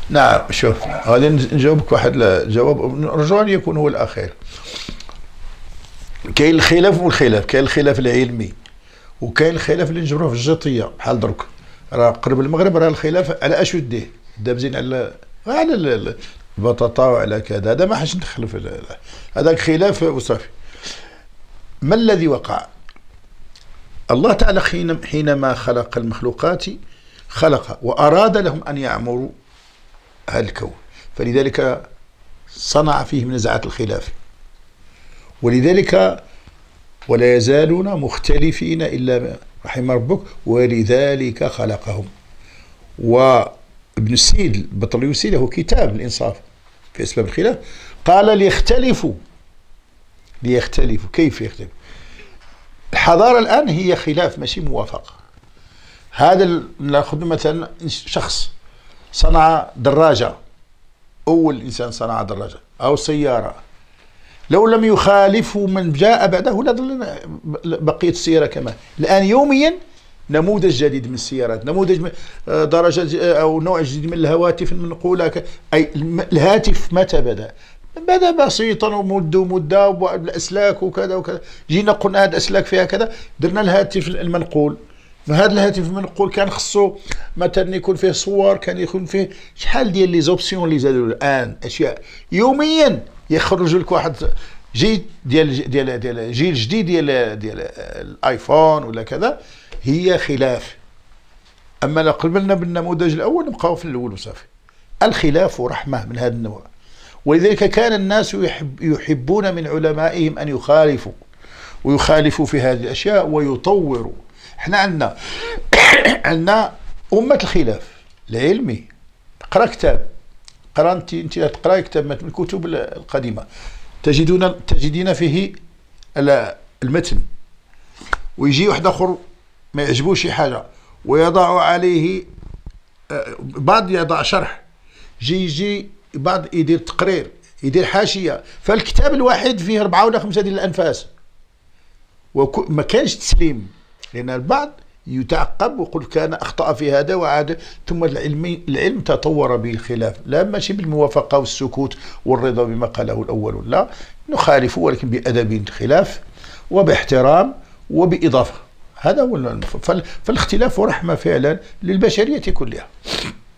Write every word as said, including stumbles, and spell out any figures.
نعم. شوف، غادي نجاوبك واحد الجواب نرجو ان يكون هو الاخير. كاين الخلاف والخلاف، كاين الخلاف العلمي وكاين الخلاف اللي نجبروه في الجطيه. بحال درك راه قرب المغرب راه الخلاف على اش يديه، دابزين على على البطاطا وعلى كذا، هذا ما حاش ندخل في هذاك خلاف وصافي. ما الذي وقع؟ الله تعالى حين حينما خلق المخلوقات خلق وأراد لهم أن يعمروا هذا الكون، فلذلك صنع فيهم نزعات الخلاف، ولذلك ولا يزالون مختلفين إلا رحم ربك ولذلك خلقهم. وابن السيد البطليوسي له كتاب الإنصاف في أسباب الخلاف، قال ليختلفوا ليختلفوا كيف يختلف؟ الحضارة الآن هي خلاف ماشي موافقة. هذا ناخذ مثلا شخص صنع دراجة، أول إنسان صنع دراجة أو سيارة، لو لم يخالفوا من جاء بعده لظل بقية السيارة كما الآن. يوميا نموذج جديد من السيارات، نموذج من درجة أو نوع جديد من الهواتف المنقولة. أي الهاتف متى بدأ؟ بدأ بسيطا ومد ومدة والأسلاك وكذا وكذا، جينا قلنا هذا الأسلاك فيها كذا، درنا الهاتف المنقول. فهذا الهاتف المنقول كان خصو مثلا يكون فيه صور، كان يكون فيه شحال ديال لي زوبسيون اللي زادوا الآن أشياء. يوميا يخرج لك واحد جيل ديال ديال ديال جيل جديد ديال ديال الايفون ولا كذا. هي خلاف. اما لو قبلنا بالنموذج الاول نبقاو في الاول وصافي. الخلاف رحمه من هذا النوع، ولذلك كان الناس يحب يحبون من علمائهم ان يخالفوا ويخالفوا في هذه الاشياء ويطوروا. احنا عندنا عندنا امه الخلاف العلمي. اقرا كتاب، قرا انت انت تقرا كتاب من الكتب القديمه، تجدون تجدين فيه المتن، ويجي واحد اخر ما يعجبوش شي حاجه ويضع عليه بعض، يضع شرح، يجي يجي بعض يدير تقرير، يدير حاشيه. فالكتاب الواحد فيه أربعة ولا خمسة ديال الأنفاس، وما كانش تسليم، لأن البعض يتعقب ويقول كان أخطأ في هذا وعاد. ثم العلم العلم تطور بالخلاف، لا ماشي بالموافقة والسكوت والرضا بما قاله الأول، لا نخالف ولكن بأدب الخلاف وباحترام وبإضافة. هذا هو. فالاختلاف رحمة فعلا للبشرية كلها.